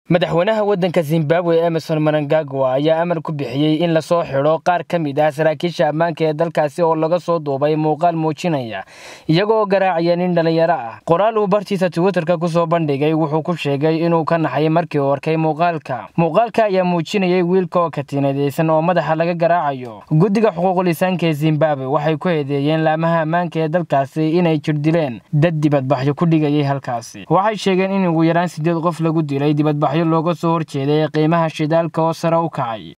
madaxweynaha waddanka Zimbabwe Emmerson Mnangagwa ayaa amar ku bixiyay in la soo xiro qaar ka mid ah saraakiisha ammaanka ee dalkaasi oo laga soo duubay muuqaal muujinaya iyagoo garaacaya nin dhalinyaro ah. Qoraal uu bartiisa Twitterka ku soo bandhigay wuxuu ku sheegay inuu ka naxay markii uu arkay muuqaalka ayaa muujinayay wiilka oo katiinadeysan oo madaxa laga garaacayo. Guddiga xuquuqul insaanka ee Zimbabwe waxay ku eedeeyeen laamaha ammaanka ee dalkaasi inay jirdileen dad dibadbaxyo ku dhigayay halkaasi. Waxay sheegeen in ugu yaraan 8 qof lagu dilay dibadbaxyo looga soo horjeeday qiimaha shidaalka oo sare u kacay.